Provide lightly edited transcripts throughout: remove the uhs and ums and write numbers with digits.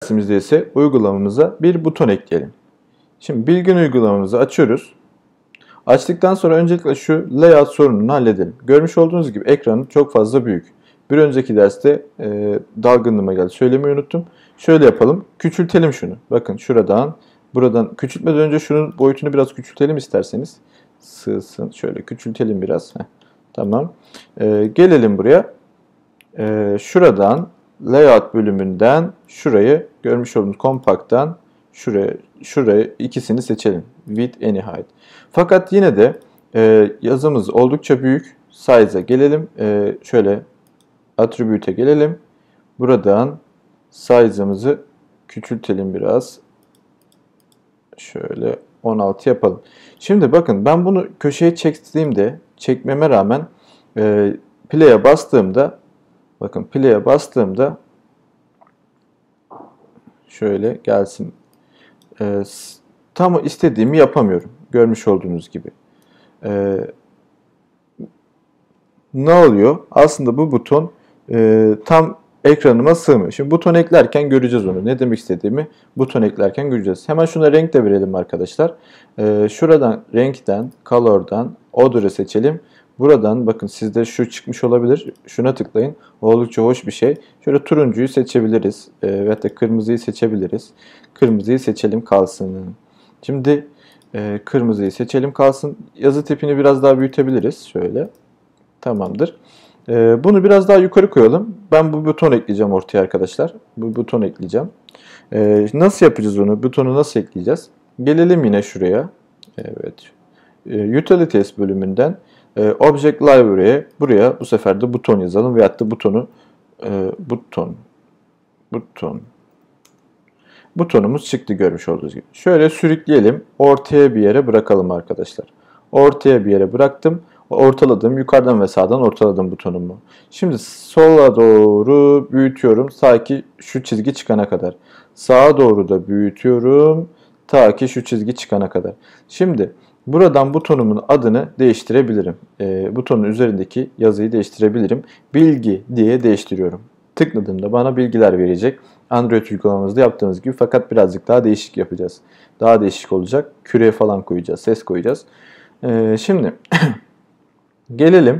dersimizde ise uygulamamıza bir buton ekleyelim. Şimdi Bilgin uygulamamızı açıyoruz. Açtıktan sonra öncelikle şu layout sorununu halledelim. Görmüş olduğunuz gibi ekranı çok fazla büyük. Bir önceki derste dalgınlığıma geldi. Söylemeyi unuttum. Şöyle yapalım. Küçültelim şunu. Bakın şuradan, buradan küçültmeden önce şunun boyutunu biraz küçültelim isterseniz. Sığsın. Şöyle küçültelim biraz. Tamam. Gelelim buraya. Şuradan layout bölümünden şurayı görmüş olduğunuz compact'tan şuraya ikisini seçelim. Width any height. Fakat yine de yazımız oldukça büyük. Size'a gelelim. Şöyle attribute'e gelelim. Buradan size'ımızı küçültelim biraz. Şöyle 16 yapalım. Şimdi bakın ben bunu köşeye çekmeme rağmen play'e bastığımda bakın play'e bastığımda şöyle gelsin. Tam istediğimi yapamıyorum. Görmüş olduğunuz gibi. Ne oluyor? Aslında bu buton tam ekranıma sığmıyor. Şimdi buton eklerken göreceğiz onu. Ne demek istediğimi buton eklerken göreceğiz. Hemen şuna renk de verelim arkadaşlar. Şuradan renkten, color'dan, order'ı seçelim. Buradan bakın sizde şu çıkmış olabilir. Şuna tıklayın. Oldukça hoş bir şey. Şöyle turuncuyu seçebiliriz. Veyahut da kırmızıyı seçebiliriz. Kırmızıyı seçelim kalsın. Şimdi kırmızıyı seçelim kalsın. Yazı tipini biraz daha büyütebiliriz. Şöyle. Tamamdır. Bunu biraz daha yukarı koyalım. Ben bu buton ekleyeceğim ortaya arkadaşlar. Bu buton ekleyeceğim. Nasıl yapacağız onu? Butonu nasıl ekleyeceğiz? Gelelim yine şuraya. Evet. Utilities bölümünden Object Library'e buraya bu sefer de buton yazalım veyahut da butonumuz çıktı görmüş olduğunuz gibi. Şöyle sürükleyelim. Ortaya bir yere bırakalım arkadaşlar. Ortaya bir yere bıraktım. Ortaladım. Yukarıdan ve sağdan ortaladım butonumu. Şimdi sola doğru büyütüyorum. Ta ki şu çizgi çıkana kadar. Sağa doğru da büyütüyorum. Ta ki şu çizgi çıkana kadar. Şimdi buradan butonumun adını değiştirebilirim. Butonun üzerindeki yazıyı değiştirebilirim. Bilgi diye değiştiriyorum. Tıkladığımda bana bilgiler verecek. Android uygulamamızda yaptığımız gibi fakat birazcık daha değişik yapacağız. Daha değişik olacak. Küre falan koyacağız. Ses koyacağız. Şimdi gelelim.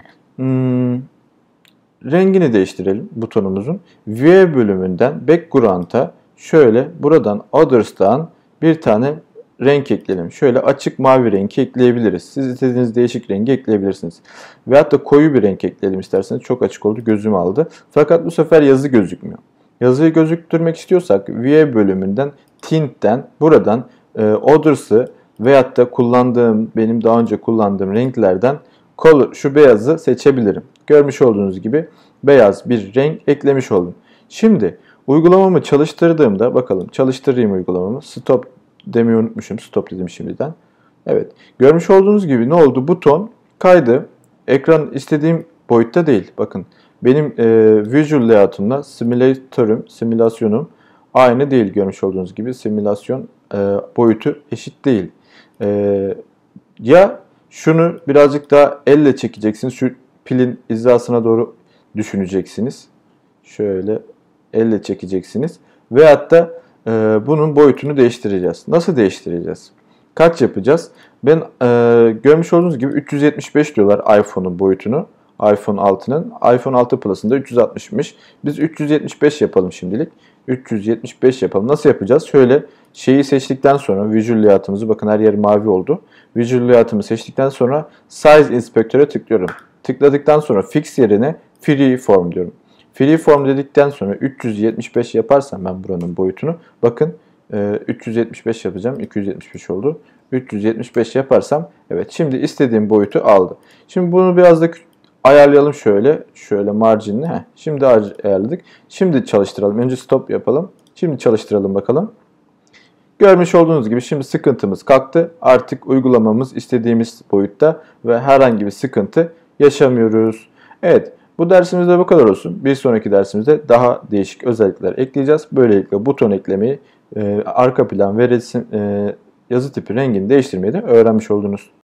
Rengini değiştirelim butonumuzun. View bölümünden background'a şöyle buradan Others'tan bir tane renk ekleyelim. Şöyle açık mavi rengi ekleyebiliriz. Siz istediğiniz değişik rengi ekleyebilirsiniz. Veyahut da koyu bir renk ekleyelim isterseniz. Çok açık oldu. Gözüm aldı. Fakat bu sefer yazı gözükmüyor. Yazıyı gözüktürmek istiyorsak View bölümünden Tint'ten buradan Others'ı veyahut da benim daha önce kullandığım renklerden color, şu beyazı seçebilirim. Görmüş olduğunuz gibi beyaz bir renk eklemiş oldum. Şimdi uygulamamı çalıştırdığımda bakalım çalıştırayım uygulamamı. Stop demeyi unutmuşum. Stop dedim şimdiden. Evet. Görmüş olduğunuz gibi ne oldu? Buton kaydı. Ekran istediğim boyutta değil. Bakın benim visual layout'umla simülasyonum aynı değil. Görmüş olduğunuz gibi simülasyon boyutu eşit değil. Ya şunu birazcık daha elle çekeceksiniz. Şu pilin hizasına doğru düşüneceksiniz. Şöyle elle çekeceksiniz. Veyahut da bunun boyutunu değiştireceğiz. Nasıl değiştireceğiz? Kaç yapacağız? Ben görmüş olduğunuz gibi 375 diyorlar iPhone'un boyutunu. iPhone 6'nın. iPhone 6 Plus'ın da 360'mış. Biz 375 yapalım şimdilik. 375 yapalım. Nasıl yapacağız? Şöyle şeyi seçtikten sonra Visual Layout'ımızı bakın her yer mavi oldu. Visual Layout'ımı seçtikten sonra Size Inspector'a tıklıyorum. Tıkladıktan sonra Fix yerine Freeform diyorum. Freeform dedikten sonra 375 yaparsam ben buranın boyutunu bakın 375 yapacağım. 275 oldu. 375 yaparsam evet şimdi istediğim boyutu aldı. Şimdi bunu biraz da ayarlayalım şöyle. Şöyle marginini. Şimdi ayarladık. Şimdi çalıştıralım. Önce stop yapalım. Şimdi çalıştıralım bakalım. Görmüş olduğunuz gibi şimdi sıkıntımız kalktı. Artık uygulamamız istediğimiz boyutta ve herhangi bir sıkıntı yaşamıyoruz. Evet. Bu dersimizde bu kadar olsun. Bir sonraki dersimizde daha değişik özellikler ekleyeceğiz. Böylelikle buton eklemeyi, arka plan ve resim, yazı tipi rengini değiştirmeyi de öğrenmiş oldunuz.